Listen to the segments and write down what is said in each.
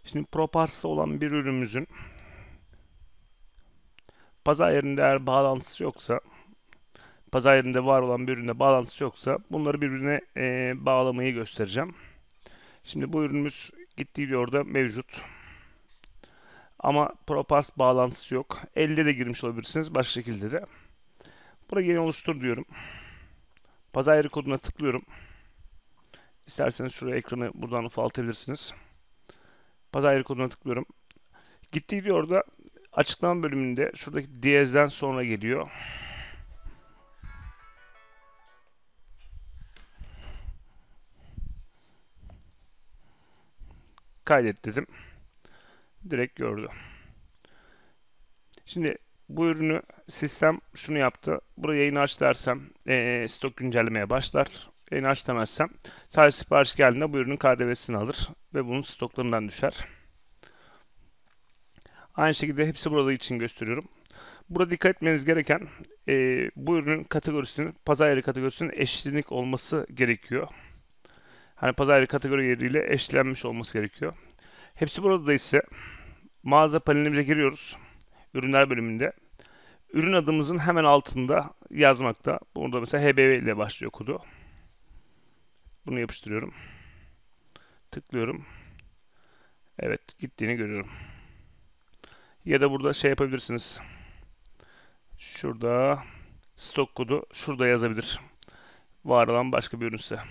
Şimdi ProPars'ta olan bir ürünümüzün pazar yerinde eğer bağlantısı yoksa, pazar yerinde var olan bir ürünle bağlantısı yoksa bunları birbirine bağlamayı göstereceğim. Şimdi bu ürünümüz gittiği orada mevcut. Ama ProPars bağlantısı yok. Elle de girmiş olabilirsiniz, başka şekilde de. Buraya yeni oluştur diyorum. Pazar yeri koduna tıklıyorum. İsterseniz şuraya ekranı buradan ufaltabilirsiniz. Pazar yeri koduna tıklıyorum. Gittiği diyor orada açıklama bölümünde şuradaki diyezden sonra geliyor. Kaydet dedim. Direkt gördü. Şimdi bu ürünü sistem şunu yaptı. Buraya yayını aç dersem stok güncellemeye başlar. Yayını aç demezsem sadece sipariş geldiğinde bu ürünün KDV'sini alır ve bunun stoklarından düşer. Aynı şekilde hepsi burada için gösteriyorum. Burada dikkat etmeniz gereken bu ürünün kategorisinin pazar yeri kategorisinin eşlenik olması gerekiyor. Hani pazar yeri kategori yeriyle eşlenmiş olması gerekiyor. Hepsi burada ise mağaza panelimize giriyoruz. Ürünler bölümünde. Ürün adımızın hemen altında yazmakta. Burada mesela HBV ile başlıyor kodu. Bunu yapıştırıyorum. Tıklıyorum. Evet, gittiğini görüyorum. Ya da burada şey yapabilirsiniz. Şurada stok kodu şurada yazabilir. Var olan başka bir ürünse.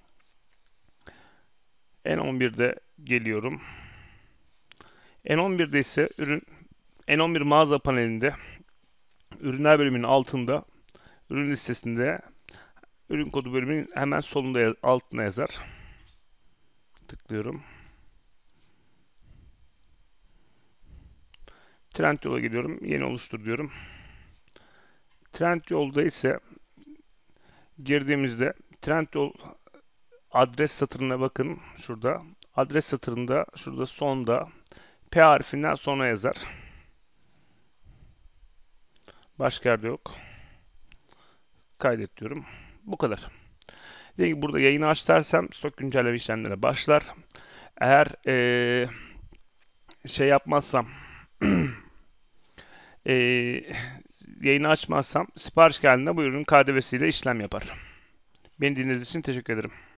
N11'de geliyorum. N11'de ise N11 mağaza panelinde ürünler bölümünün altında ürün listesinde ürün kodu bölümünün hemen solunda altına yazar. Tıklıyorum. Trendyol'a gidiyorum. Yeni oluştur diyorum. Trendyol'da ise girdiğimizde Trendyol adres satırına bakın şurada. Adres satırında şurada sonda P harfinden sonra yazar. Başka yerde yok. Kaydet diyorum. Bu kadar. Dediğim gibi burada yayını aç dersem stok güncelleme işlemlerine başlar. Eğer şey yapmazsam yayını açmazsam sipariş geldiğinde bu ürünün KDV'siyle işlem yapar. Beni dinlediğiniz için teşekkür ederim.